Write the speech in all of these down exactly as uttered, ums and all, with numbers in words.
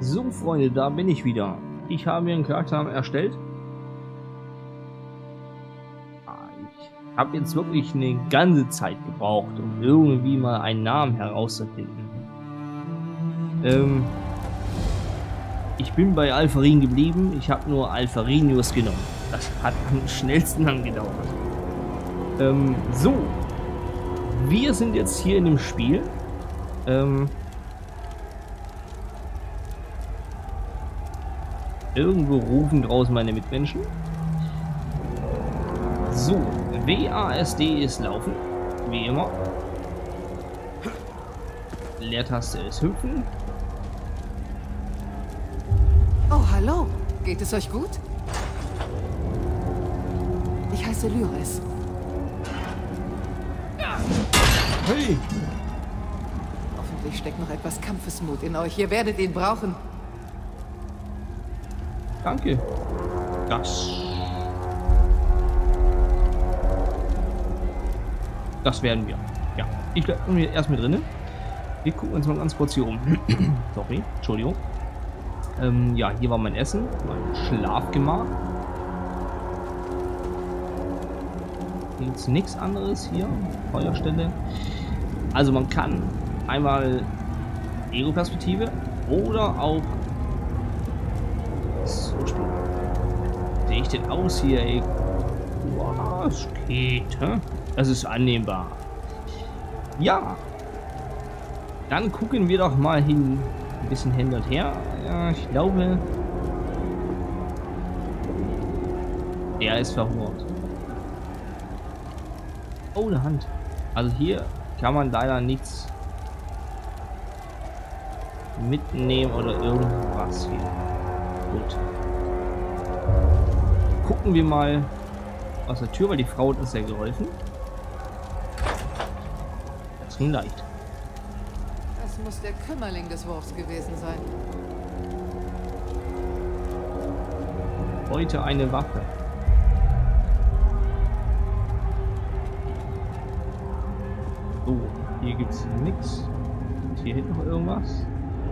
So, Freunde, da bin ich wieder. Ich habe mir einen Charakter erstellt. Ich habe jetzt wirklich eine ganze Zeit gebraucht, um irgendwie mal einen Namen herauszufinden. Ähm, ich bin bei Alpharin geblieben. Ich habe nur Alpharinius genommen. Das hat am schnellsten angedauert. Ähm, so. Wir sind jetzt hier in dem Spiel. Ähm, irgendwo rufen draußen meine Mitmenschen. So. W A S D ist laufen. Wie immer. Leertaste ist hüpfen. Oh, hallo. Geht es euch gut? Ich heiße Lyris. Hey! Hoffentlich steckt noch etwas Kampfesmut in euch. Ihr werdet ihn brauchen. Danke. Das. Das werden wir. Ja. Ich bleibe mir erst mit drinnen. Wir gucken uns mal ganz kurz hier um. Sorry. Entschuldigung. Ähm, ja, hier war mein Essen. Mein Schlafgemach. Hier gibt es nichts anderes hier. Feuerstelle. Also man kann einmal Ego-Perspektive oder auch so spielen. Sehe ich denn aus hier, ey? Was geht, hä? Das ist annehmbar. Ja. Dann gucken wir doch mal hin. Ein bisschen hin und her. Ja, ich glaube. Er ist verhungert. Oh, eine Hand. Also hier kann man leider nichts mitnehmen oder irgendwas hier. Gut. Gucken wir mal aus der Tür, weil die Frau hat uns ja geholfen. Das ging leicht. Das muss der Kümmerling des Wurfs gewesen sein. Heute eine Waffe. So, hier gibt es nichts. Hier hinten noch irgendwas.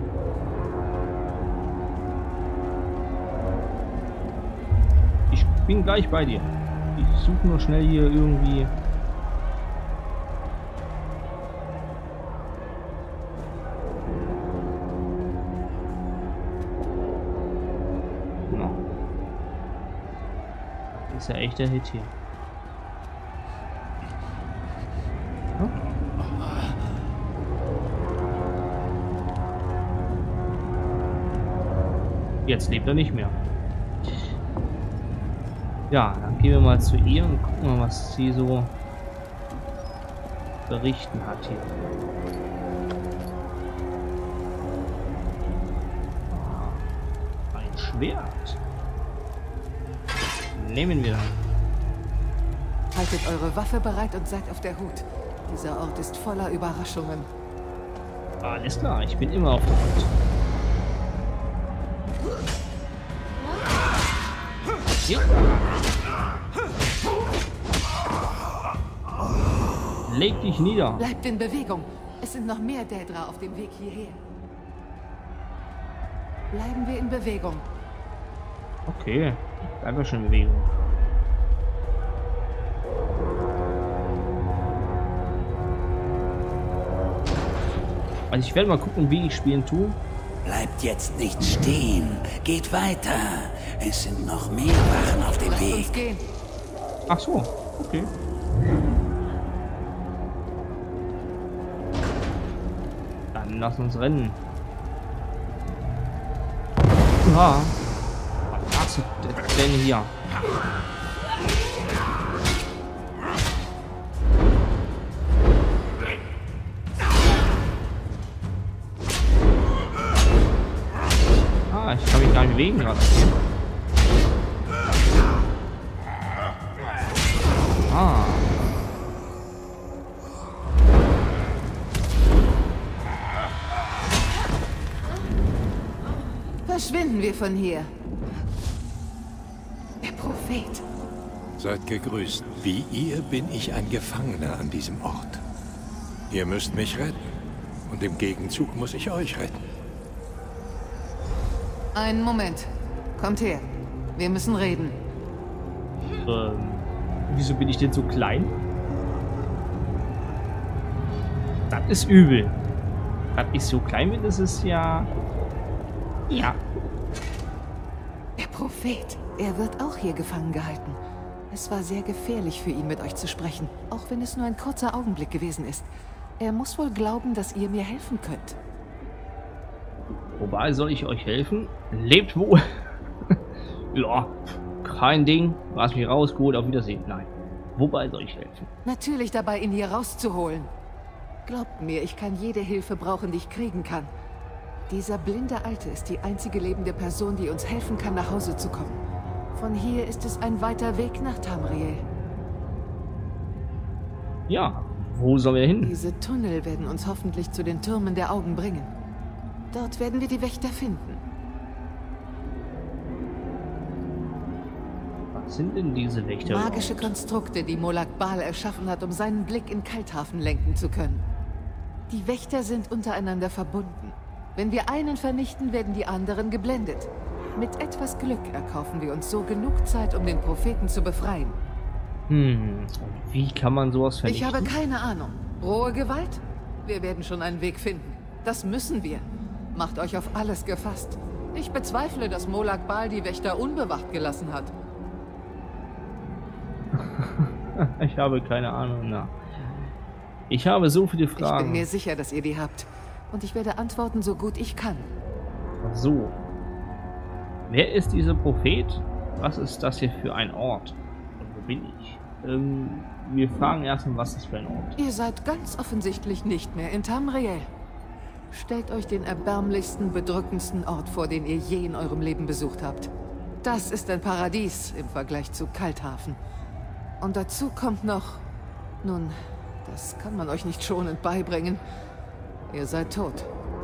Ich bin gleich bei dir. Ich suche nur schnell hier irgendwie. No. Das ist ja echt der Hit hier. Hm? Jetzt lebt er nicht mehr. Ja, dann gehen wir mal zu ihr und gucken mal, was sie so berichten hat hier. Ah, ein Schwert. Nehmen wir. Haltet eure Waffe bereit und seid auf der Hut. Dieser Ort ist voller Überraschungen. Alles klar, ich bin immer auf der Hut. Ja. Leg dich nieder. Bleibt in Bewegung. Es sind noch mehr Daedra auf dem Weg hierher. Bleiben wir in Bewegung. Okay, bleiben wir schon in Bewegung. Also ich werde mal gucken, wie ich spielen tue. Bleibt jetzt nicht stehen. Geht weiter. Es sind noch mehr Wachen auf dem Lasst Weg. uns gehen. Ach so, okay. Dann lass uns rennen. Ja. Was machst du denn hier? Ah, ich kann mich gar nicht bewegen gerade. Ah. Verschwinden wir von hier. Der Prophet. Seid gegrüßt. Wie ihr bin ich ein Gefangener an diesem Ort. Ihr müsst mich retten. Und im Gegenzug muss ich euch retten. Einen Moment. Kommt her. Wir müssen reden. Ähm, wieso bin ich denn so klein? Das ist übel. Dass ich so klein bin, das ist ja... Ja. Der Prophet. Er wird auch hier gefangen gehalten. Es war sehr gefährlich für ihn, mit euch zu sprechen. Auch wenn es nur ein kurzer Augenblick gewesen ist. Er muss wohl glauben, dass ihr mir helfen könnt. Wobei soll ich euch helfen? Lebt wohl. Ja, kein Ding. Lass mich raus, gut, auf Wiedersehen. Nein. Wobei soll ich helfen? Natürlich dabei, ihn hier rauszuholen. Glaubt mir, ich kann jede Hilfe brauchen, die ich kriegen kann. Dieser blinde Alte ist die einzige lebende Person, die uns helfen kann, nach Hause zu kommen. Von hier ist es ein weiter Weg nach Tamriel. Ja, wo sollen wir hin? Diese Tunnel werden uns hoffentlich zu den Türmen der Augen bringen. Dort werden wir die Wächter finden. Was sind denn diese Wächter? Magische überhaupt? Konstrukte, die Molag Bal erschaffen hat, um seinen Blick in Kalthafen lenken zu können. Die Wächter sind untereinander verbunden. Wenn wir einen vernichten, werden die anderen geblendet. Mit etwas Glück erkaufen wir uns so genug Zeit, um den Propheten zu befreien. Hm, und wie kann man sowas vernichten? Ich habe keine Ahnung. Rohe Gewalt? Wir werden schon einen Weg finden. Das müssen wir. Macht euch auf alles gefasst. Ich bezweifle, dass Molag Bal die Wächter unbewacht gelassen hat. Ich habe keine Ahnung, na. Ich habe so viele Ich bin Fragen. mir sicher, dass ihr die habt. Und ich werde antworten, so gut ich kann. So. Wer ist dieser Prophet? Was ist das hier für ein Ort? Und wo bin ich? Ähm, wir fragen erstmal, was ist für ein Ort? Ihr seid ganz offensichtlich nicht mehr in Tamriel. Stellt euch den erbärmlichsten, bedrückendsten Ort vor, den ihr je in eurem Leben besucht habt. Das ist ein Paradies im Vergleich zu Kalthafen. Und dazu kommt noch... Nun, das kann man euch nicht schonend beibringen. Ihr seid tot.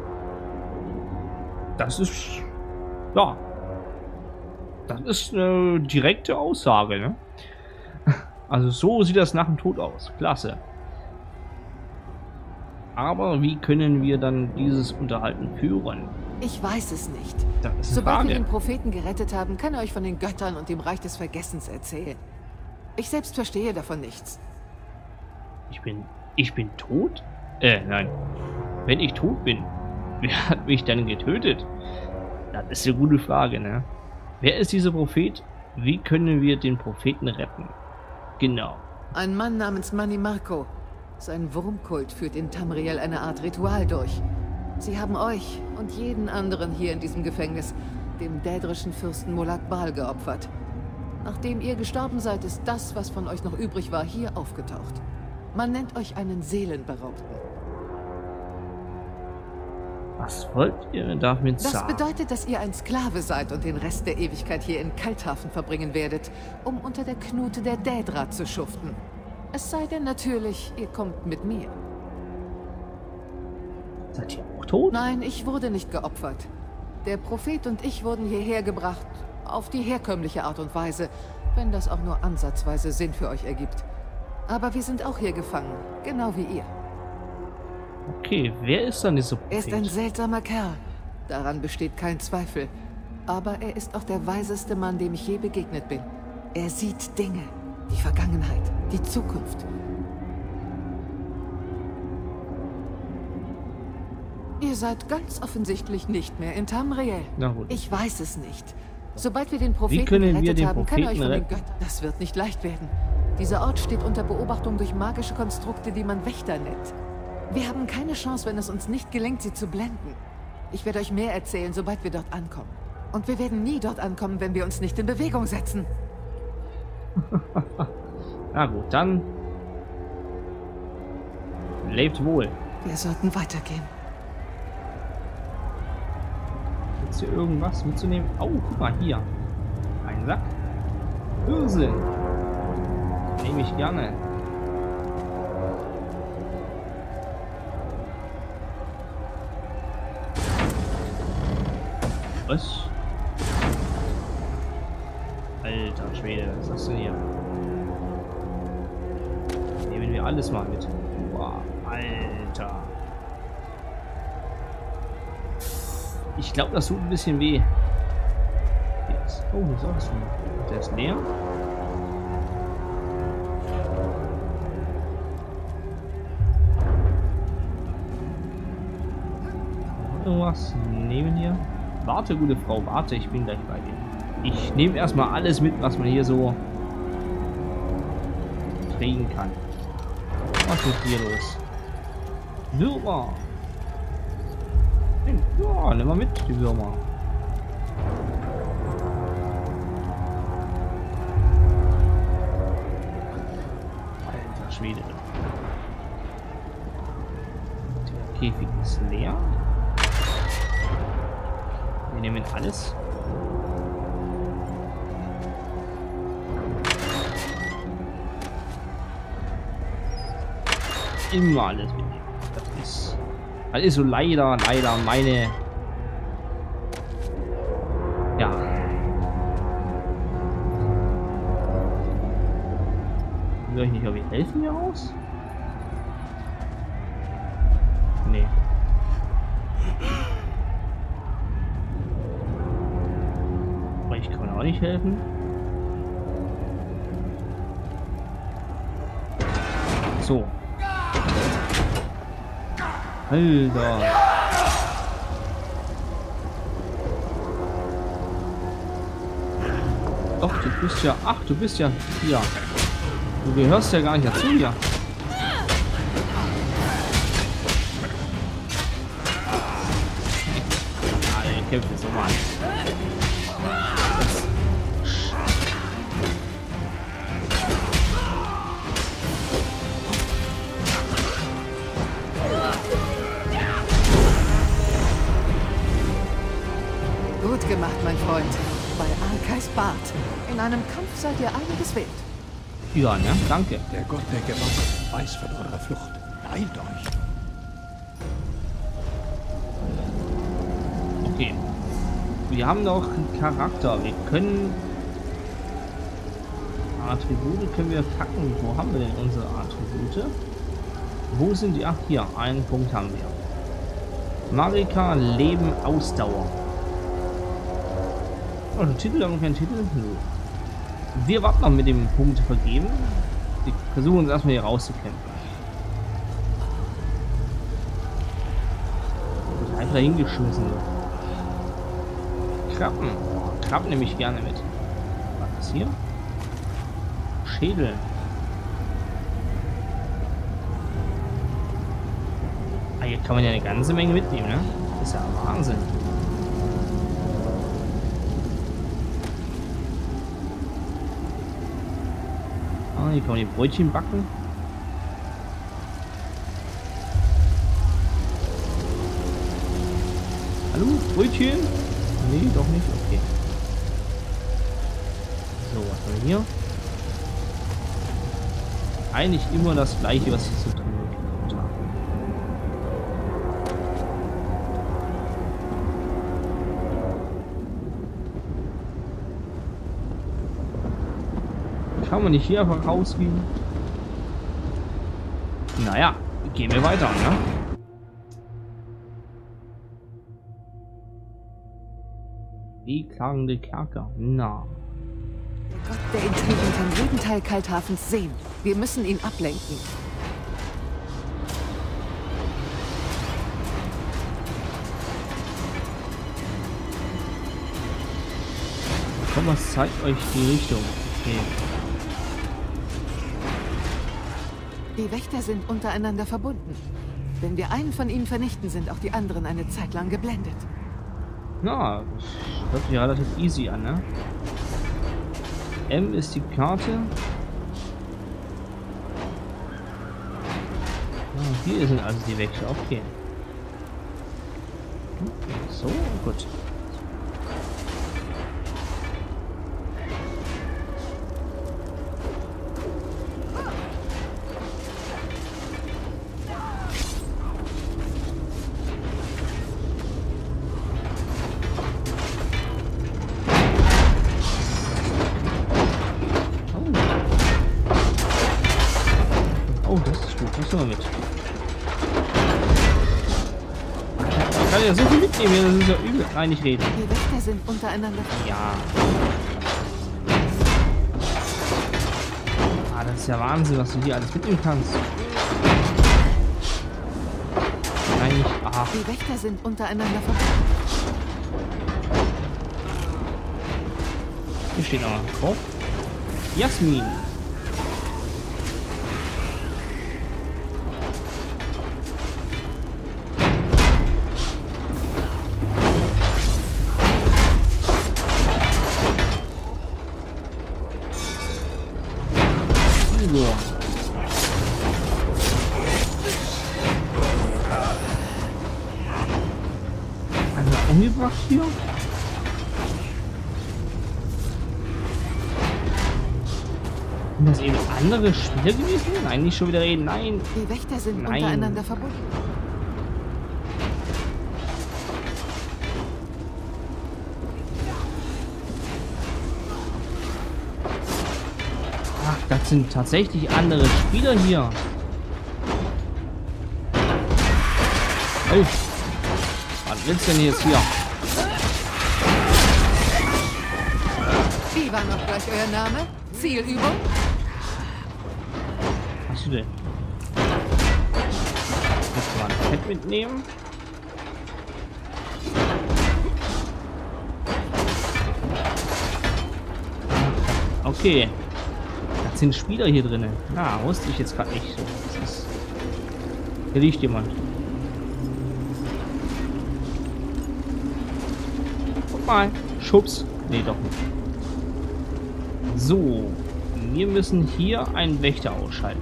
Das ist... Ja. Das ist eine direkte Aussage, ne? Also so sieht das nach dem Tod aus. Klasse. Aber wie können wir dann dieses Unterhalten führen? Ich weiß es nicht. Das ist eine Sobald wir Frage. den Propheten gerettet haben, kann er euch von den Göttern und dem Reich des Vergessens erzählen. Ich selbst verstehe davon nichts. Ich bin... Ich bin tot? Äh, nein. Wenn ich tot bin, wer hat mich dann getötet? Das ist eine gute Frage, ne? Wer ist dieser Prophet? Wie können wir den Propheten retten? Genau. Ein Mann namens Mani Marco. Sein Wurmkult führt in Tamriel eine Art Ritual durch. Sie haben euch und jeden anderen hier in diesem Gefängnis dem dädrischen Fürsten Molag Bal geopfert. Nachdem ihr gestorben seid, ist das, was von euch noch übrig war, hier aufgetaucht. Man nennt euch einen Seelenberaubten. Was wollt ihr damit Das sagen? bedeutet, dass ihr ein Sklave seid und den Rest der Ewigkeit hier in Kalthafen verbringen werdet, um unter der Knute der Dädra zu schuften. Es sei denn natürlich, ihr kommt mit mir. Seid ihr auch tot? Nein, ich wurde nicht geopfert. Der Prophet und ich wurden hierher gebracht, auf die herkömmliche Art und Weise, wenn das auch nur ansatzweise Sinn für euch ergibt. Aber wir sind auch hier gefangen, genau wie ihr. Okay, wer ist dann dieser Er ist ein Prophet? seltsamer Kerl, daran besteht kein Zweifel. Aber er ist auch der weiseste Mann, dem ich je begegnet bin. Er sieht Dinge, die Vergangenheit, die Zukunft. Ihr seid ganz offensichtlich nicht mehr in Tamriel. Na gut. Ich weiß es nicht. Sobald wir den Propheten können wir gerettet den haben, kann er euch Propheten von den retten? Göttern... Das wird nicht leicht werden. Dieser Ort steht unter Beobachtung durch magische Konstrukte, die man Wächter nennt. Wir haben keine Chance, wenn es uns nicht gelingt, sie zu blenden. Ich werde euch mehr erzählen, sobald wir dort ankommen. Und wir werden nie dort ankommen, wenn wir uns nicht in Bewegung setzen. Na gut, dann... Lebt wohl. Wir sollten weitergehen. Ist hier irgendwas mitzunehmen? Oh, guck mal, hier. Ein Sack. Hirse. Nehme ich gerne. Was? Alter Schwede, was ist das denn hier? Nehmen wir alles mal mit. Boah, Alter. Ich glaube, das tut ein bisschen weh. Oh, wie ist das denn? Der ist leer. Irgendwas nehmen hier. Warte, gute Frau, warte, ich bin gleich bei dir. Ich nehme erstmal alles mit, was man hier so kriegen kann. Was ist hier los? Würmer. Ja, nimm mal mit, die Würmer. Alter Schwede. Der Käfig ist leer. Wir nehmen alles. Immer alles mitnehmen. Das ist, das ist so leider, leider meine. Ja. Will ich nicht, ob wir helfen hier raus? Nee. Aber ich kann auch nicht helfen. So. Alter. Doch, du bist ja... Ach, du bist ja hier. Du gehörst ja gar nicht dazu hier. Ah, ich kämpfe so mal. Gut gemacht, mein Freund. Bei Arkais Bart. In einem Kampf seid ihr einiges wert. Ja, ne? Danke. Der Gott der Gewalt weiß von eurer Flucht. Heilt euch. Okay. Wir haben noch einen Charakter. Wir können... Attribute können wir packen. Wo haben wir denn unsere Attribute? Wo sind die? Ach, hier. Einen Punkt haben wir. Marika, Leben, Ausdauer. Oh, der Titel, haben wir keinen Titel? Nö. Wir warten noch mit dem Punkt vergeben. Wir versuchen uns erstmal hier rauszukämpfen. Einfach dahin geschmissen. Krabben. Krabben nehme ich gerne mit. Was ist hier? Schädel. Ah, hier kann man ja eine ganze Menge mitnehmen, ne? Das ist ja Wahnsinn. Ah, hier kann man die Brötchen backen. Hallo, Brötchen? Nee, doch nicht. Okay. So, was haben wir hier? Eigentlich immer das gleiche, was ich so tun habe. Kann man nicht hier einfach rausgehen? Naja, gehen wir weiter, ne? Die klagende Kerker. Na. Der Gott der Intrigen kann jeden Teil Kalthafens sehen. Wir müssen ihn ablenken. Komm, was zeigt euch die Richtung? Okay. Die Wächter sind untereinander verbunden. Wenn wir einen von ihnen vernichten, sind auch die anderen eine Zeit lang geblendet. Na, das hört sich relativ easy an, ne? M ist die Karte. Ah, hier sind also die Wächter. Okay. So, gut. Oh, das ist gut. Was soll man mit? ja so viel mitnehmen, das ist ja übel. Nein, nicht reden. Die Wächter sind untereinander. Ja. Ah, das ist ja Wahnsinn, was du hier alles mitnehmen kannst. Nein, nicht. Aha. Die Wächter sind untereinander verbunden. Hier steht noch ein Kopf. Jasmin. So. Einer umgebracht hier? Sind das eben andere Spieler gewesen? Nein, nicht schon wieder reden. Nein. Die Wächter sind Nein. untereinander verbunden. Ach, das sind tatsächlich andere Spieler hier. Hey. Was willst du denn jetzt hier? Wie war noch gleich euer Name? Zielübung? Was hast du denn? Jetzt mal ein Fett mitnehmen. Okay. Das sind Spieler hier drinnen. Na, wusste ich jetzt gerade nicht so. Das ist... Hier liegt jemand. Guck mal. Schubs. Nee, doch nicht. So. Wir müssen hier einen Wächter ausschalten.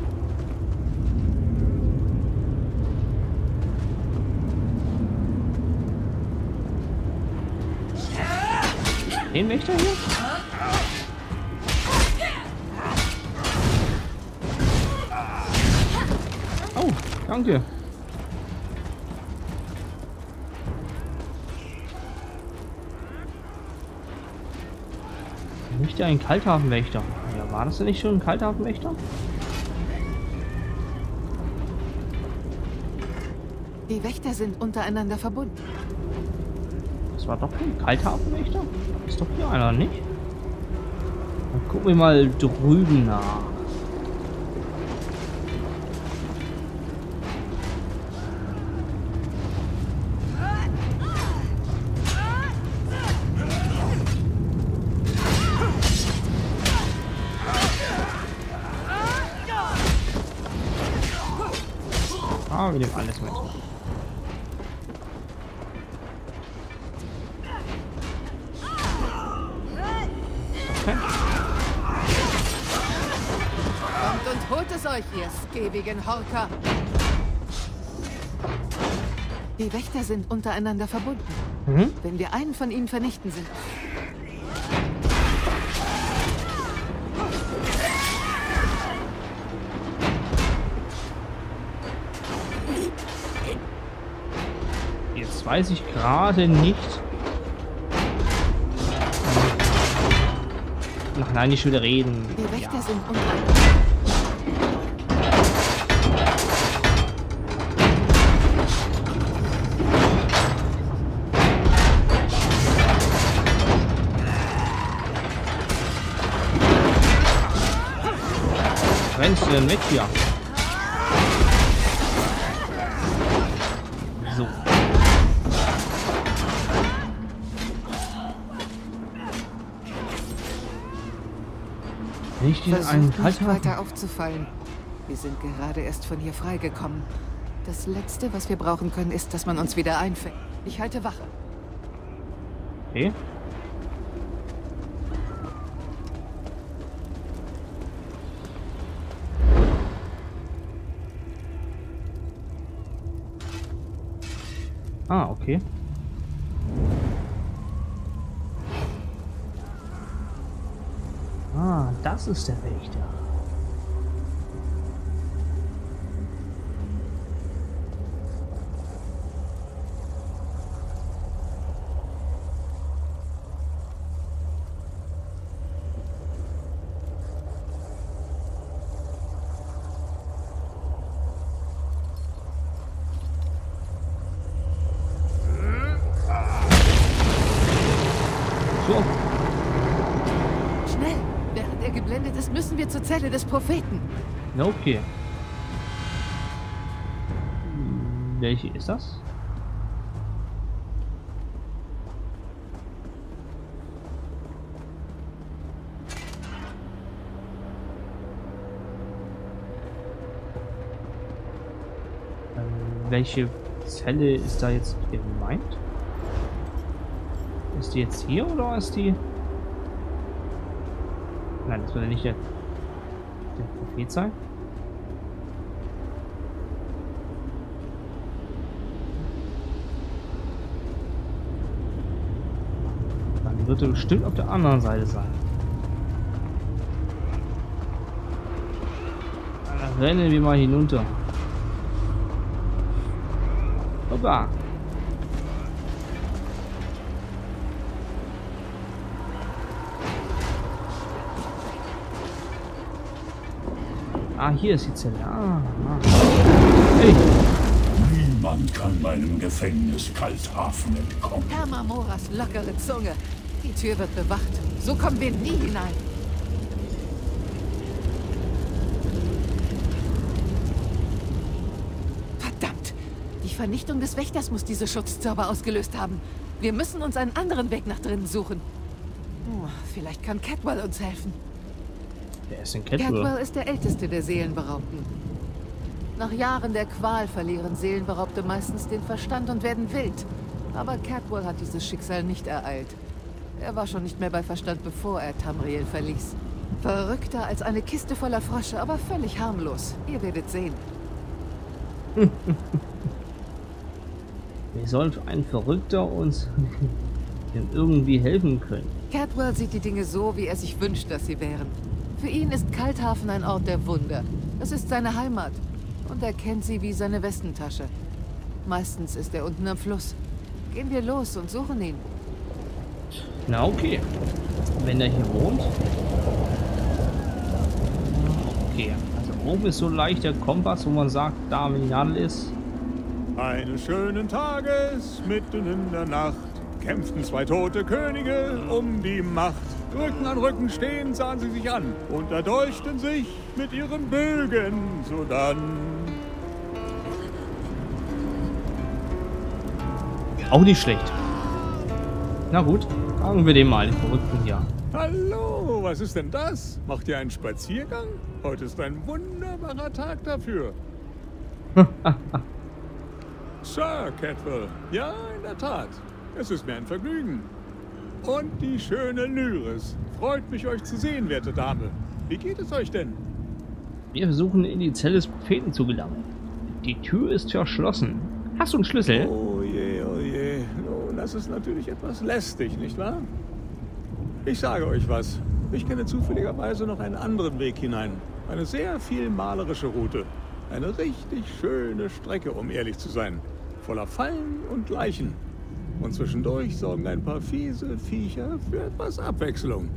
Den Wächter hier? Oh, danke. Nicht ein Kalthafenwächter. Ja, war das denn nicht schon ein Kalthafenwächter? Die Wächter sind untereinander verbunden. Das war doch ein Kalthafenwächter? Ist doch hier einer, nicht? Dann gucken wir mal drüben nach. Ah, wir nehmen alles mit. Okay. Kommt und holt es euch, ihr skäbigen Horker. Die Wächter sind untereinander verbunden. Mhm. Wenn wir einen von ihnen vernichten, sind... Jetzt weiß ich gerade nicht. Ach nein, nicht schon wieder reden. Die Wächter Ja. sind untereinander. Rennst du denn weg hier? So. Nicht in einen Versucht nicht Kalthafen. weiter aufzufallen. Wir sind gerade erst von hier freigekommen. Das Letzte, was wir brauchen können, ist, dass man uns wieder einfängt. Ich halte Wache. Okay. Ah, okay. Ah, das ist der Wächter. So. Schnell! Während er geblendet ist, müssen wir zur Zelle des Propheten. Na, okay. Hm, welche ist das? Welche Zelle ist da jetzt gemeint? Ist die jetzt hier oder ist die... Nein, das wird ja nicht der, der Prophet sein. Dann wird er bestimmt auf der anderen Seite sein. Dann rennen wir mal hinunter. Opa. Ah, hier ist die Zelle. Ah, ah. Hey. Niemand kann meinem Gefängnis Kalthafen entkommen. Herr Marmoras lockere Zunge. Die Tür wird bewacht. So kommen wir nie hinein. Verdammt! Die Vernichtung des Wächters muss diese Schutzzauber ausgelöst haben. Wir müssen uns einen anderen Weg nach drinnen suchen. Oh, vielleicht kann Cadwell uns helfen. Wer ist denn Cadwell? Cadwell ist der älteste der Seelenberaubten. Nach Jahren der Qual verlieren Seelenberaubte meistens den Verstand und werden wild. Aber Cadwell hat dieses Schicksal nicht ereilt. Er war schon nicht mehr bei Verstand, bevor er Tamriel verließ. Verrückter als eine Kiste voller Frösche, aber völlig harmlos. Ihr werdet sehen. Wie soll ein Verrückter uns denn irgendwie helfen können? Cadwell sieht die Dinge so, wie er sich wünscht, dass sie wären. Für ihn ist Kalthafen ein Ort der Wunder. Es ist seine Heimat. Und er kennt sie wie seine Westentasche. Meistens ist er unten am Fluss. Gehen wir los und suchen ihn. Na okay. Wenn er hier wohnt. Okay. Also oben ist so leicht der Kompass, wo man sagt, da wenn die Nadel ist. Eines schönen Tages, mitten in der Nacht, kämpften zwei tote Könige um die Macht. Rücken an Rücken stehend sahen sie sich an und erdolchten sich mit ihren Bögen, sodann... Auch nicht schlecht. Na gut, fragen wir den mal, den Verrückten hier. Hallo, was ist denn das? Macht ihr einen Spaziergang? Heute ist ein wunderbarer Tag dafür. Sir Cadwell, ja, in der Tat. Es ist mir ein Vergnügen. Und die schöne Lyris. Freut mich, euch zu sehen, werte Dame. Wie geht es euch denn? Wir versuchen in die Zelle des Propheten zu gelangen. Die Tür ist verschlossen. Hast du einen Schlüssel? Oh je, oh je. Oh, das ist natürlich etwas lästig, nicht wahr? Ich sage euch was. Ich kenne zufälligerweise noch einen anderen Weg hinein. Eine sehr viel malerische Route. Eine richtig schöne Strecke, um ehrlich zu sein. Voller Fallen und Leichen. Und zwischendurch sorgen ein paar fiese Viecher für etwas Abwechslung.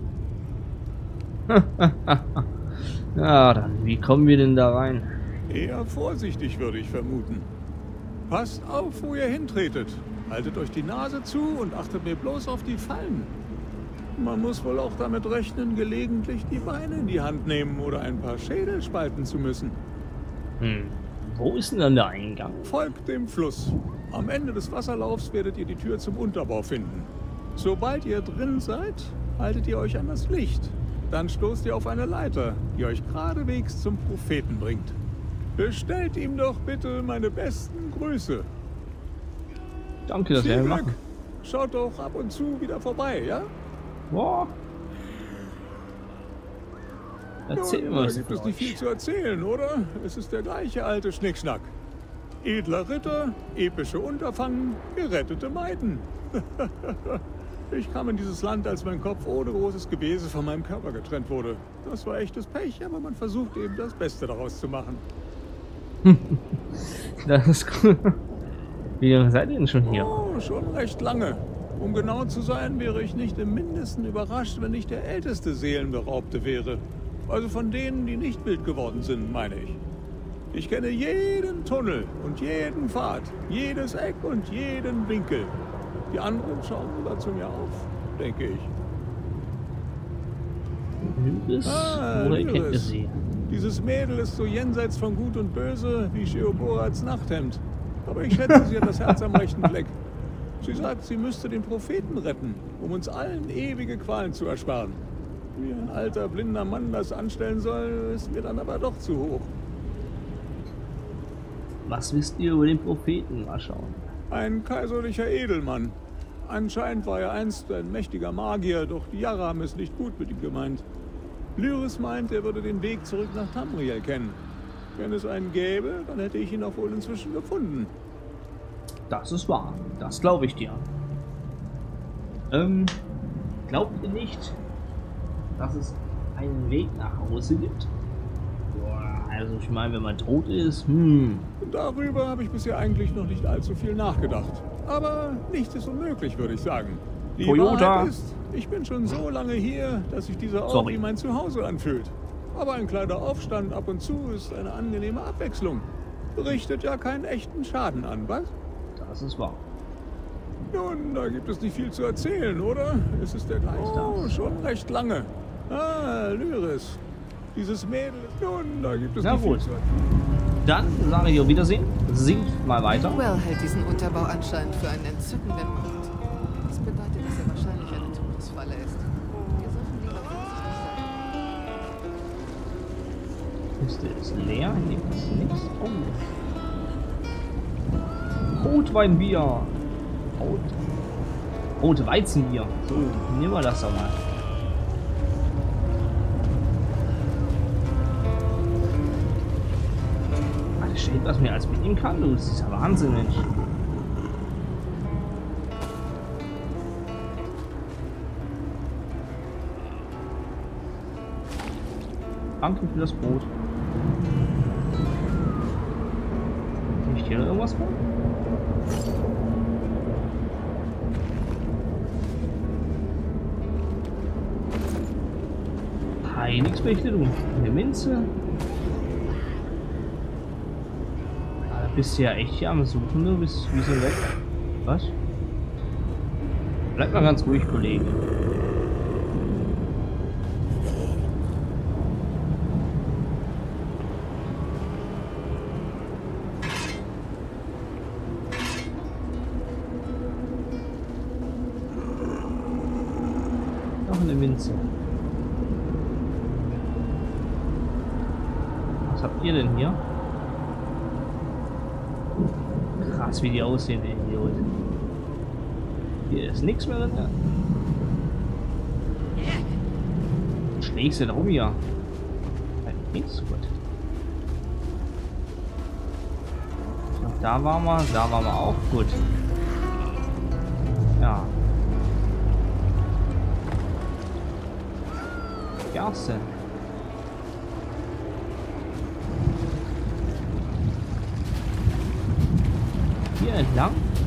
Ja, dann, wie kommen wir denn da rein? Eher vorsichtig, würde ich vermuten. Passt auf, wo ihr hintretet. Haltet euch die Nase zu und achtet mir bloß auf die Fallen. Man muss wohl auch damit rechnen, gelegentlich die Beine in die Hand nehmen oder ein paar Schädel spalten zu müssen. Hm, wo ist denn dann der Eingang? Folgt dem Fluss. Am Ende des Wasserlaufs werdet ihr die Tür zum Unterbau finden. Sobald ihr drin seid, haltet ihr euch an das Licht. Dann stoßt ihr auf eine Leiter, die euch geradewegs zum Propheten bringt. Bestellt ihm doch bitte meine besten Grüße. Danke, dass wir Viel machen. Glück. Schaut doch ab und zu wieder vorbei, ja? Boah. Erzähl mir Nun, mal da was gibt von es nicht viel euch. zu erzählen, oder? Es ist der gleiche alte Schnickschnack. Edler Ritter, epische Unterfangen, gerettete Maiden. Ich kam in dieses Land, als mein Kopf ohne großes Gebese von meinem Körper getrennt wurde. Das war echtes Pech, aber man versucht eben das Beste daraus zu machen. Das ist cool. Wie lange seid ihr denn schon hier? Oh, schon recht lange. Um genau zu sein, wäre ich nicht im Mindesten überrascht, wenn ich der älteste Seelenberaubte wäre. Also von denen, die nicht wild geworden sind, meine ich. Ich kenne jeden Tunnel und jeden Pfad, jedes Eck und jeden Winkel. Die anderen schauen lieber zu mir auf. denke ich. Lyris, Ah, woher kennt ihr Lyris. sie? Dieses Mädel ist so jenseits von Gut und Böse wie Sheoborats Nachthemd. Aber ich schätze, sie hat das Herz am rechten Fleck. Sie sagt, sie müsste den Propheten retten, um uns allen ewige Qualen zu ersparen. Wie ein alter, blinder Mann das anstellen soll, ist mir dann aber doch zu hoch. Was wisst ihr über den Propheten? Mal schauen. Ein kaiserlicher Edelmann. Anscheinend war er einst ein mächtiger Magier, doch die Jahre haben es nicht gut mit ihm gemeint. Lyris meint, er würde den Weg zurück nach Tamriel kennen. Wenn es einen gäbe, dann hätte ich ihn auch wohl inzwischen gefunden. Das ist wahr. Das glaube ich dir. Ähm, glaubt ihr nicht, dass es einen Weg nach Hause gibt? Boah, also ich meine, wenn man tot ist, hm. Darüber habe ich bisher eigentlich noch nicht allzu viel nachgedacht. Aber nichts ist unmöglich, würde ich sagen. Die Toyota. Wahrheit ist, ich bin schon so lange hier, dass sich dieser Ort Sorry. wie mein Zuhause anfühlt. Aber ein kleiner Aufstand ab und zu ist eine angenehme Abwechslung. Richtet ja keinen echten Schaden an, was? Das ist wahr. Nun, da gibt es nicht viel zu erzählen, oder? Es ist der gleiche. Oh, schon recht lange. Ah, Lyris. Dieses Mädel ist... Nun, da gibt es Na nicht gut. viel zu erzählen. Dann sage ich auf Wiedersehen. Singt mal weiter. Well hält diesen Unterbau anscheinend für einen entzückenden Ort. Das bedeutet, dass er wahrscheinlich eine Todesfalle ist. Wir sollten lieber vorsichtig sein. Kiste ist leer. Hier gibt es nichts. Oh. Rotweinbier. Rot. Rote Weizenbier. So, nehmen wir das doch mal. Ach, steht, was mir alles mitnehmen kann. Du, das ist ja Wahnsinn, Mensch. Danke für das Brot. Kann ich hier noch irgendwas holen? Heiligsbächte, du. Eine Minze. Ah, da bist du ja echt hier am Suchen, du bist wie so weg. Was? Bleib mal ganz ruhig, Kollege. Noch eine Minze. Was habt ihr denn hier? Krass, wie die aussehen, ey, Idiot. Hier ist nichts mehr drin. Schlägst du da rum hier? Nichts, gut. Da waren wir, da waren wir auch gut. Ja. Gerste. Hier entlang.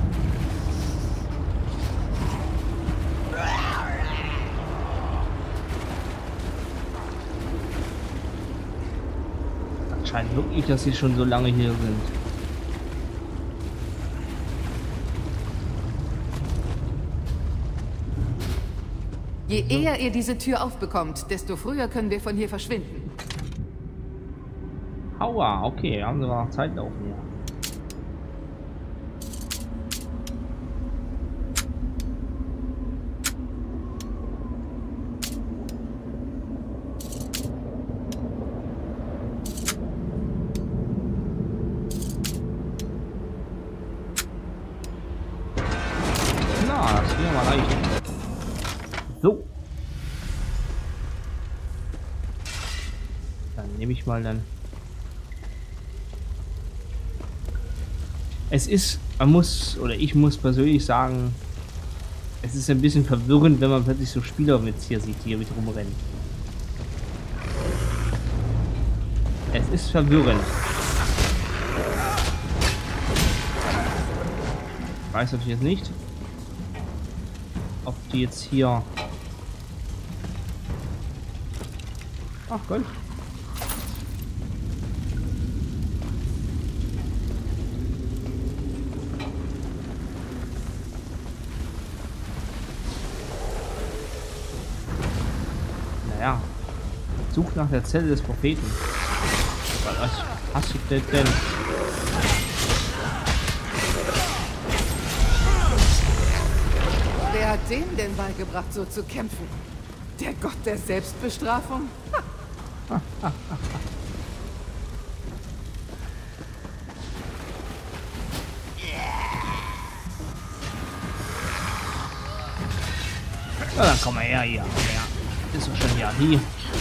Scheint wirklich, dass sie schon so lange hier sind. Je eher ihr diese Tür aufbekommt, desto früher können wir von hier verschwinden. Aua, okay, haben sie noch Zeit laufen hier. Na, das ging mal leicht. So. Dann nehme ich mal dann. Es ist, man muss, oder ich muss persönlich sagen, es ist ein bisschen verwirrend, wenn man plötzlich so Spieler mit hier sieht, die hier mit rumrennen. Es ist verwirrend. Ich weiß natürlich jetzt nicht, ob die jetzt hier... Ach Gott. R. Such nach der Zelle des Propheten. Was hast du denn? Wer hat dem denn beigebracht, so zu kämpfen? Der Gott der Selbstbestrafung? Na, dann komm mal her hier. Ja, ist doch schon ja hier.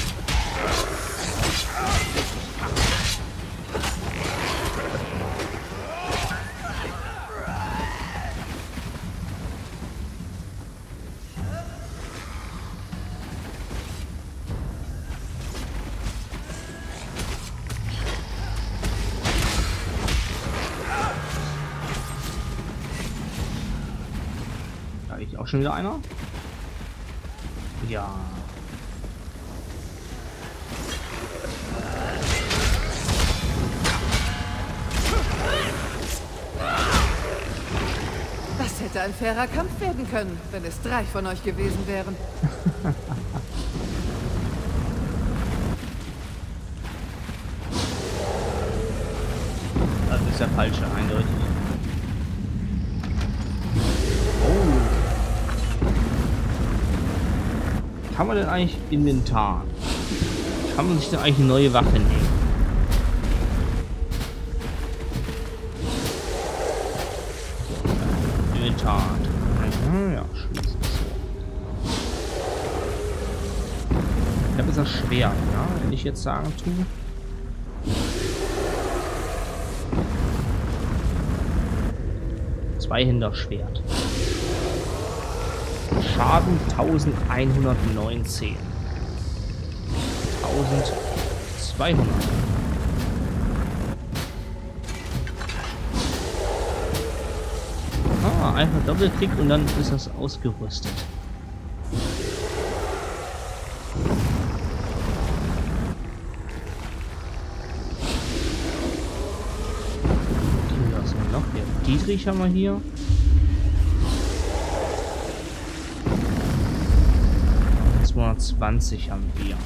Da liegt auch schon wieder einer. Ja. Das hätte ein fairer Kampf werden können, wenn es drei von euch gewesen wären. Das ist der falsche, eindeutig. Kann man denn eigentlich Inventar? Kann man sich denn eigentlich eine neue Waffe nehmen? Inventar. Ja, schließen. Ich habe jetzt das Schwert, ja, wenn ich jetzt sagen tue. Zweihänder-Schwert. Schaden elfhundertneunzehn. eintausendzweihundert. Ah, einfach Doppelklick und dann ist das ausgerüstet. Okay, was haben wir noch hier? Dietrich haben wir hier. zweihundertzwanzig haben wir.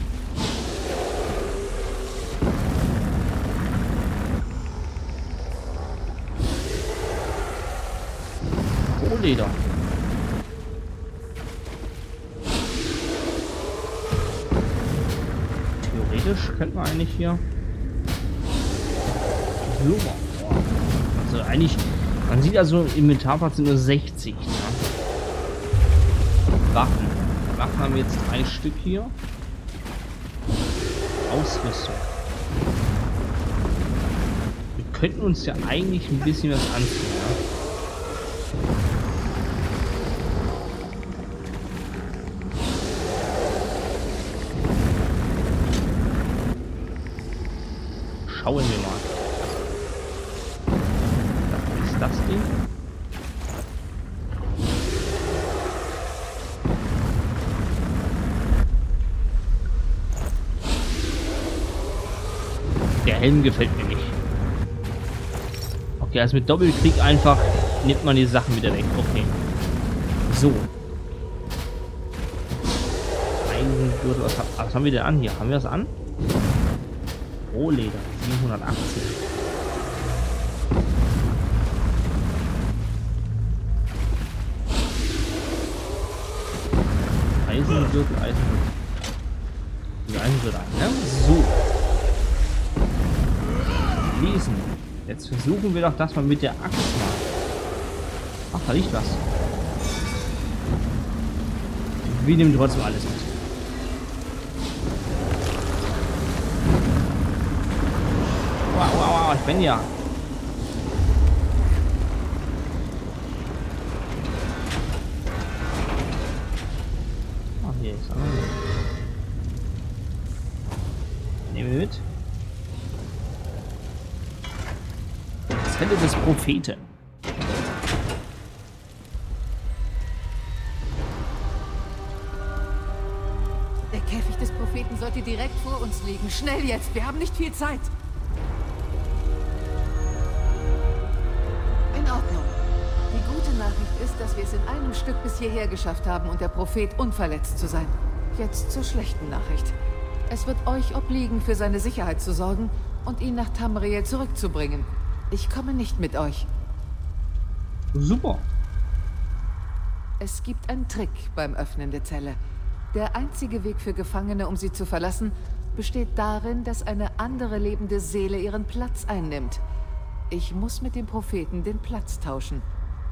Rohleder. Theoretisch könnte man eigentlich hier. Also eigentlich, man sieht also im Inventarplatz sind nur sechzig. Ne? Waffen. Waffen haben wir jetzt drei Stück hier. Ausrüstung. Wir könnten uns ja eigentlich ein bisschen was anziehen. Ja? Schauen wir mal. Was ist das Ding? Der Helm gefällt mir nicht. Okay, also mit Doppelklick einfach nimmt man die Sachen wieder weg. Okay. So. Eisengürtel, was, was haben wir denn an hier? Haben wir das an? Rohleder, siebenhundertachtzig. Eisengürtel, Eisengürtel. Die Eisengürtel ein, ne? So. Lesen. Jetzt versuchen wir doch das mal mit der Axt mal. Ach, da liegt was. Wir nehmen trotzdem alles mit. Wow, wow, wow, ich bin ja. Ach, hier ist er. Nehmen wir mit. Zelle des Propheten. Der Käfig des Propheten sollte direkt vor uns liegen. Schnell jetzt, wir haben nicht viel Zeit. In Ordnung. Die gute Nachricht ist, dass wir es in einem Stück bis hierher geschafft haben und der Prophet unverletzt zu sein. Jetzt zur schlechten Nachricht. Es wird euch obliegen, für seine Sicherheit zu sorgen und ihn nach Tamriel zurückzubringen. Ich komme nicht mit euch. Super. Es gibt einen Trick beim Öffnen der Zelle. Der einzige Weg für Gefangene, um sie zu verlassen, besteht darin, dass eine andere lebende Seele ihren Platz einnimmt. Ich muss mit dem Propheten den Platz tauschen.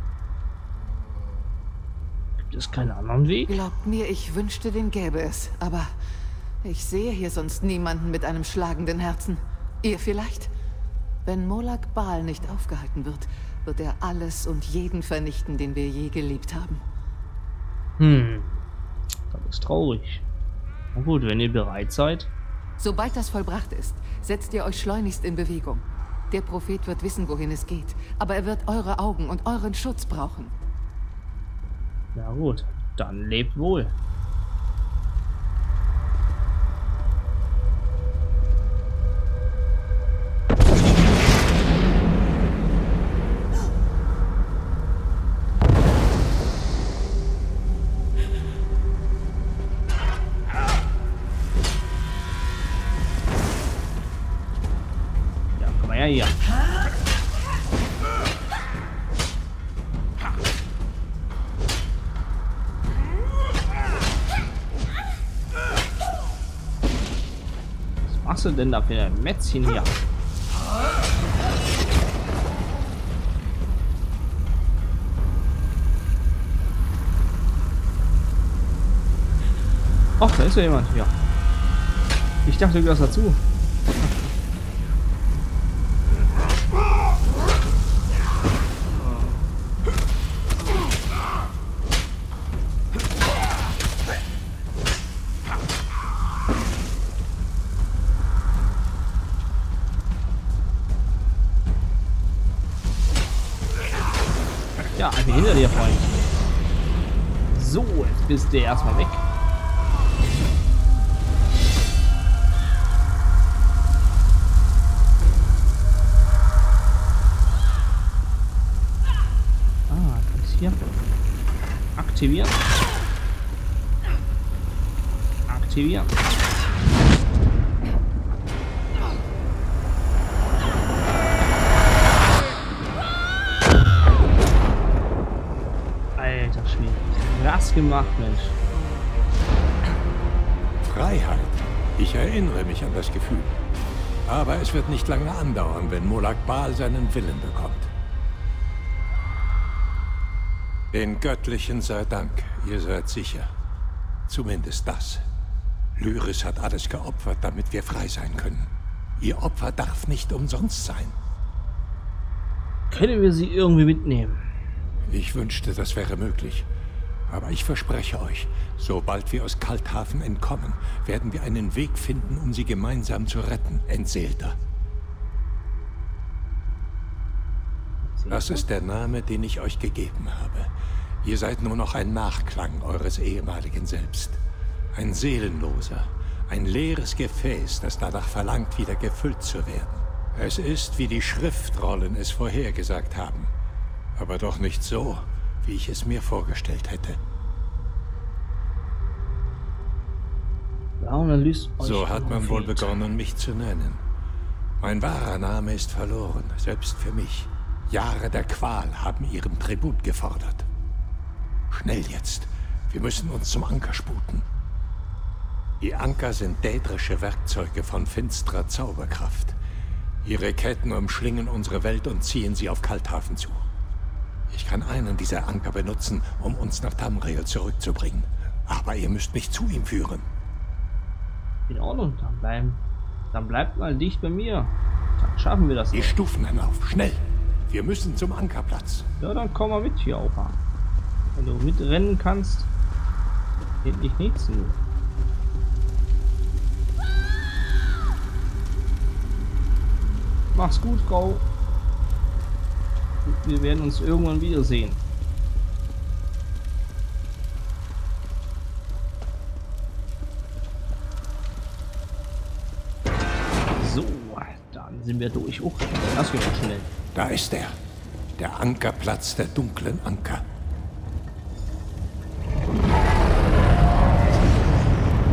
Gibt es keinen anderen Weg? Glaubt mir, ich wünschte, den gäbe es. Aber ich sehe hier sonst niemanden mit einem schlagenden Herzen. Ihr vielleicht? Wenn Molag Bal nicht aufgehalten wird, wird er alles und jeden vernichten, den wir je geliebt haben. Hm, das ist traurig. Na gut, wenn ihr bereit seid. Sobald das vollbracht ist, setzt ihr euch schleunigst in Bewegung. Der Prophet wird wissen, wohin es geht, aber er wird eure Augen und euren Schutz brauchen. Na gut, dann lebt wohl. Ja. Was machst du denn da für ein Mätzchen hier? Ach, da ist ja jemand hier. Ich dachte, du gehörst dazu. Ja, einfach hinter dir, Freund. So, jetzt bist du erstmal weg. Ah, das ist hier. Aktivieren. Aktivieren. Krass gemacht, Mensch. Freiheit. Ich erinnere mich an das Gefühl. Aber es wird nicht lange andauern, wenn Molag Bal seinen Willen bekommt. Den Göttlichen sei Dank, ihr seid sicher. Zumindest das. Lyris hat alles geopfert, damit wir frei sein können. Ihr Opfer darf nicht umsonst sein. Können wir sie irgendwie mitnehmen? Ich wünschte, das wäre möglich. Aber ich verspreche euch, sobald wir aus Kalthafen entkommen, werden wir einen Weg finden, um sie gemeinsam zu retten, Entseelter. Das ist der Name, den ich euch gegeben habe. Ihr seid nur noch ein Nachklang eures ehemaligen Selbst. Ein Seelenloser, ein leeres Gefäß, das danach verlangt, wieder gefüllt zu werden. Es ist, wie die Schriftrollen es vorhergesagt haben. Aber doch nicht so, wie ich es mir vorgestellt hätte. So hat man wohl begonnen, mich zu nennen. Mein wahrer Name ist verloren, selbst für mich. Jahre der Qual haben ihren Tribut gefordert. Schnell jetzt, wir müssen uns zum Anker sputen. Die Anker sind dädrische Werkzeuge von finsterer Zauberkraft. Ihre Ketten umschlingen unsere Welt und ziehen sie auf Kalthafen zu. Ich kann einen dieser Anker benutzen, um uns nach Tamriel zurückzubringen. Aber ihr müsst mich zu ihm führen. In Ordnung, dann bleiben. Dann bleibt mal dicht bei mir. Dann schaffen wir das. Die Stufen hinauf, schnell! Wir müssen zum Ankerplatz. Ja, dann komm mal mit hier, Opa. Wenn du mitrennen kannst, geht nicht nichts zu. Mach's gut, Frau. Wir werden uns irgendwann wiedersehen. So, dann sind wir durch. Oh, das geht auch schnell. Da ist er. Der Ankerplatz der dunklen Anker.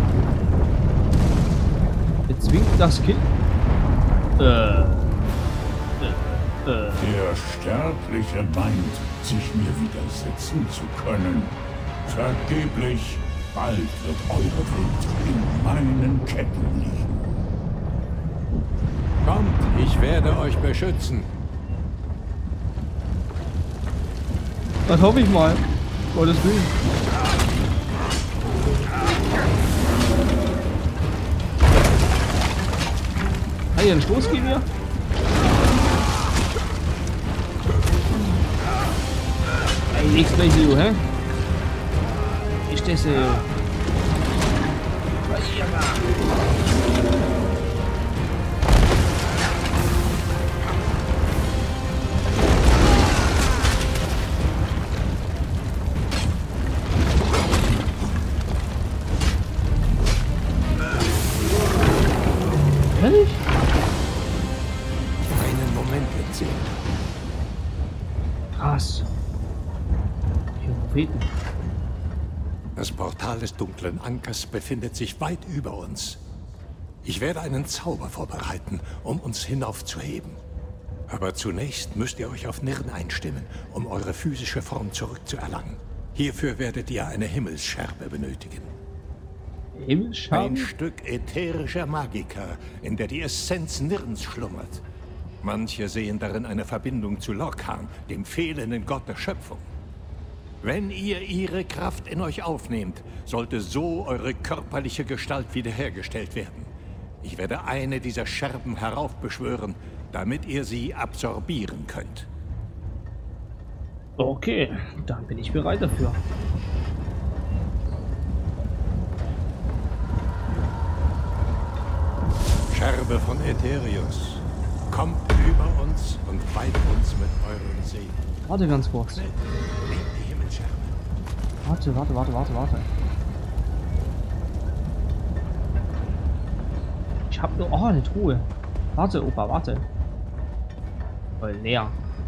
das Kind? Äh. Äh. Äh. Der Sterbliche meint, sich mir widersetzen zu können. Vergeblich, bald wird eure Welt in meinen Ketten liegen. Kommt, ich werde euch beschützen. Das hoffe ich mal. Gottes Willen. Kann ich einen Stoß geben hier? Ey, nichts gleich so, hä? Ist das so? Ehrlich? Einen Moment erzählen. Krass. Die Propheten. Das Portal des dunklen Ankers befindet sich weit über uns. Ich werde einen Zauber vorbereiten, um uns hinaufzuheben. Aber zunächst müsst ihr euch auf Nirn einstimmen, um eure physische Form zurückzuerlangen. Hierfür werdet ihr eine Himmelsscherbe benötigen. Himmelsscherbe? Ein Stück ätherischer Magika, in der die Essenz Nirns schlummert. Manche sehen darin eine Verbindung zu Lorkhan, dem fehlenden Gott der Schöpfung. Wenn ihr ihre Kraft in euch aufnehmt, sollte so eure körperliche Gestalt wiederhergestellt werden. Ich werde eine dieser Scherben heraufbeschwören, damit ihr sie absorbieren könnt. Okay, dann bin ich bereit dafür. Scherbe von Aetherius, kommt über uns und weiht uns mit euren Segen. Warte ganz kurz. Nehmt die Himmelsscherbe. Warte, warte, warte, warte, warte. Ich hab nur... Oh, eine Truhe. Warte, Opa, warte. Voll leer.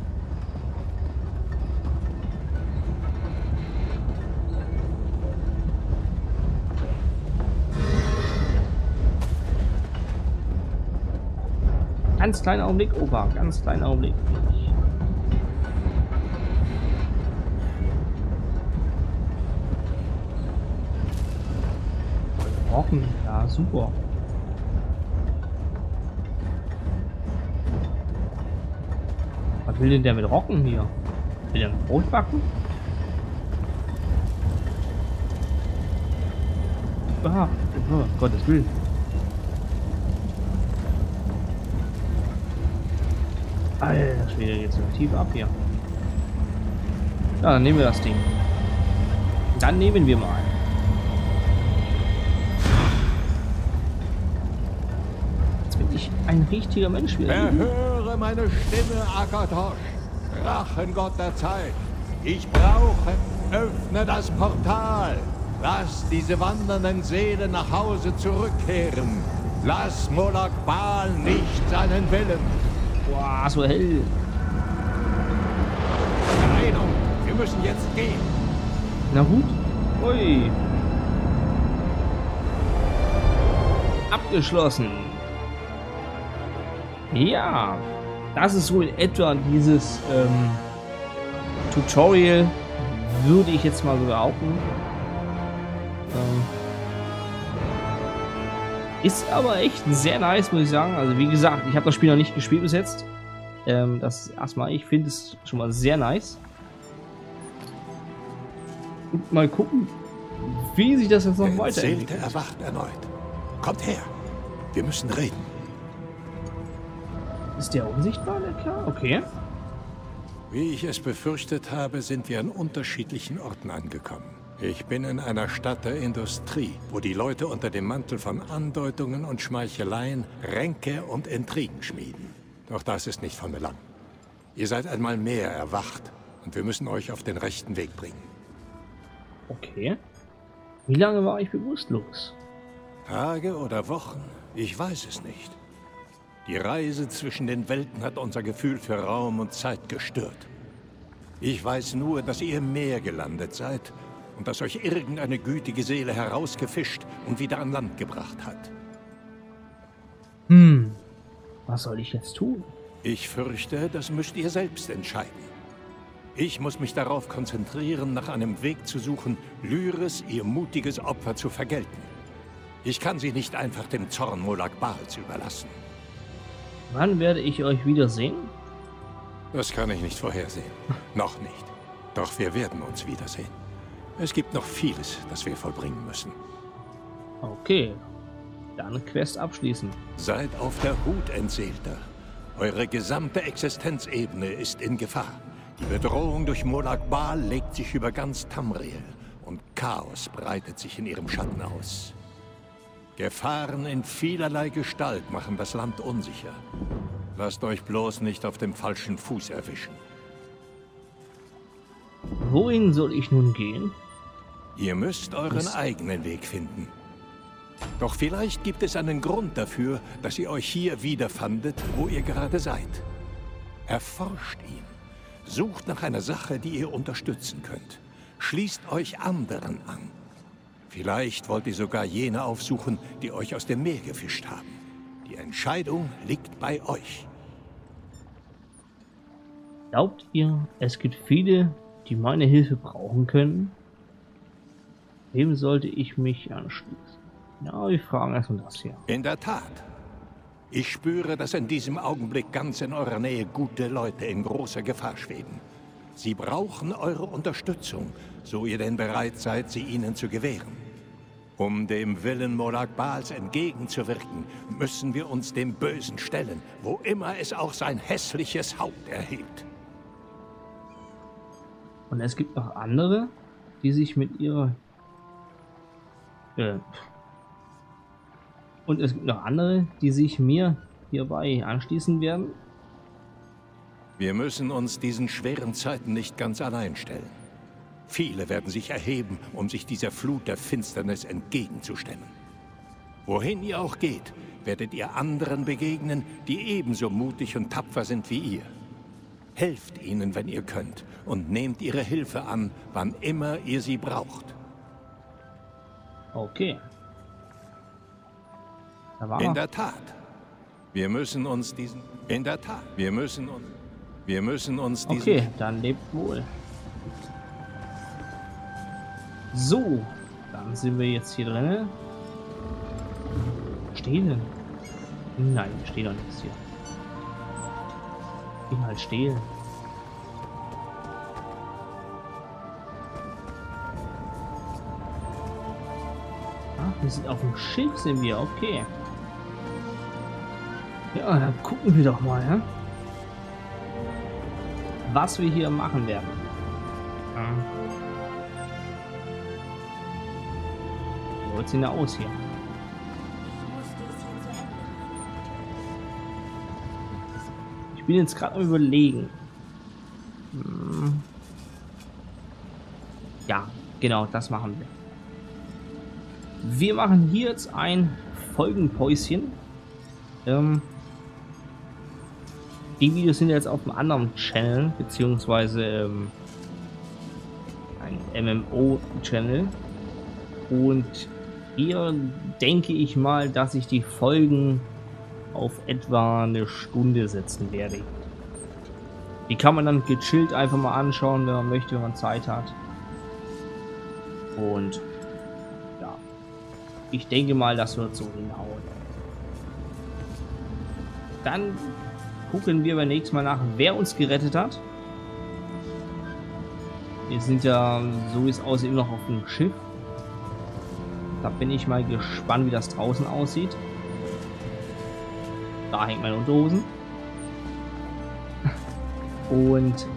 Ganz kleiner Augenblick, Opa. Ganz kleiner Augenblick. Rochen, ja, super. Was will denn der mit Rocken hier? Will der ein Brot backen? Ah, oh, Gottes Willen. Alter Schwede, jetzt so tief ab hier. Ja, dann nehmen wir das Ding. Dann nehmen wir mal. Jetzt bin ich ein richtiger Mensch wieder. Erhöre meine Stimme, Akatosh, Drachengott der Zeit. Ich brauche, öffne das Portal. Lass diese wandernden Seelen nach Hause zurückkehren. Lass Molag Bal nicht seinen Willen. Boah, so hell. Erwähnung, wir müssen jetzt gehen. Na gut. Ui. Abgeschlossen. Ja. Das ist so in etwa dieses ähm, Tutorial, würde ich jetzt mal so behaupten. Ähm, ist aber echt sehr nice, muss ich sagen. Also wie gesagt, ich habe das Spiel noch nicht gespielt bis jetzt. Ähm, das erstmal, ich finde es schon mal sehr nice. Und mal gucken, wie sich das jetzt noch Der weiterentwickelt. Entseelte erwacht erneut. Kommt her, wir müssen reden. Ist der unsichtbar, der Kerl? Okay. Wie ich es befürchtet habe, sind wir an unterschiedlichen Orten angekommen. Ich bin in einer Stadt der Industrie, wo die Leute unter dem Mantel von Andeutungen und Schmeicheleien Ränke und Intrigen schmieden. Doch das ist nicht von Belang. Ihr seid einmal mehr erwacht und wir müssen euch auf den rechten Weg bringen. Okay. Wie lange war ich bewusstlos? Tage oder Wochen? Ich weiß es nicht. Die Reise zwischen den Welten hat unser Gefühl für Raum und Zeit gestört. Ich weiß nur, dass ihr im Meer gelandet seid und dass euch irgendeine gütige Seele herausgefischt und wieder an Land gebracht hat. Hm, was soll ich jetzt tun? Ich fürchte, das müsst ihr selbst entscheiden. Ich muss mich darauf konzentrieren, nach einem Weg zu suchen, Lyris, ihr mutiges Opfer, zu vergelten. Ich kann sie nicht einfach dem Zorn Molag Bals überlassen. Wann werde ich euch wiedersehen? Das kann ich nicht vorhersehen. Noch nicht. Doch wir werden uns wiedersehen. Es gibt noch vieles, das wir vollbringen müssen. Okay, dann Quest abschließen. Seid auf der Hut, Entseelter. Eure gesamte Existenzebene ist in Gefahr. Die Bedrohung durch Molag Bal legt sich über ganz Tamriel und Chaos breitet sich in ihrem Schatten aus. Gefahren in vielerlei Gestalt machen das Land unsicher. Lasst euch bloß nicht auf dem falschen Fuß erwischen. Wohin soll ich nun gehen? Ihr müsst euren Was? eigenen Weg finden. Doch vielleicht gibt es einen Grund dafür, dass ihr euch hier wiederfandet, wo ihr gerade seid. Erforscht ihn. Sucht nach einer Sache, die ihr unterstützen könnt. Schließt euch anderen an. Vielleicht wollt ihr sogar jene aufsuchen, die euch aus dem Meer gefischt haben. Die Entscheidung liegt bei euch. Glaubt ihr, es gibt viele, die meine Hilfe brauchen können? Wem sollte ich mich anschließen? Ja, wir fragen erstmal das hier. In der Tat. Ich spüre, dass in diesem Augenblick ganz in eurer Nähe gute Leute in großer Gefahr schweben. Sie brauchen eure Unterstützung, so ihr denn bereit seid, sie ihnen zu gewähren. Um dem Willen Molag Bals entgegenzuwirken, müssen wir uns dem Bösen stellen, wo immer es auch sein hässliches Haupt erhebt. Und es gibt noch andere, die sich mit ihrer... Äh, Und es gibt noch andere, die sich mir hierbei anschließen werden. Wir müssen uns diesen schweren Zeiten nicht ganz allein stellen. Viele werden sich erheben, um sich dieser Flut der Finsternis entgegenzustemmen. Wohin ihr auch geht, werdet ihr anderen begegnen, die ebenso mutig und tapfer sind wie ihr. Helft ihnen, wenn ihr könnt, und nehmt ihre Hilfe an, wann immer ihr sie braucht. Okay. In der Tat. Wir müssen uns diesen... In der Tat. Wir müssen uns... Wir müssen uns diesen... Okay, dann lebt wohl. So, dann sind wir jetzt hier drin. Stehlen? Nein, wir stehen doch nichts hier. Ich bin halt stehlen. Ah, wir sind auf dem Schiff, sind wir, okay. Ja, dann gucken wir doch mal, ja? Was wir hier machen werden. Ja. Wie sieht es denn aus hier? Ich bin jetzt gerade am Überlegen. Hm. Ja, genau, das machen wir. Wir machen hier jetzt ein Folgenpäuschen. Ähm, die Videos sind jetzt auf einem anderen Channel, beziehungsweise ähm, ein M M O-Channel. Und hier denke ich mal, dass ich die Folgen auf etwa eine Stunde setzen werde. Die kann man dann gechillt einfach mal anschauen, wenn man möchte, wenn man Zeit hat. Und ja, ich denke mal, das wird so hinhauen. Dann gucken wir beim nächsten Mal nach, wer uns gerettet hat. Wir sind ja, so wie es aussieht, noch auf dem Schiff. Da bin ich mal gespannt, wie das draußen aussieht. Da hängt meine Unterhosen. Und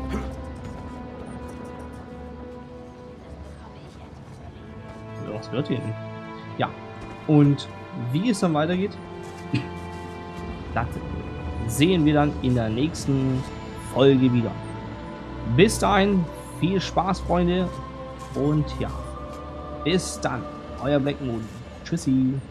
was wird hier? Ja. Und wie es dann weitergeht, das sehen wir dann in der nächsten Folge wieder. Bis dahin, viel Spaß, Freunde. Und ja, bis dann. Euer Black Moon. Tschüssi.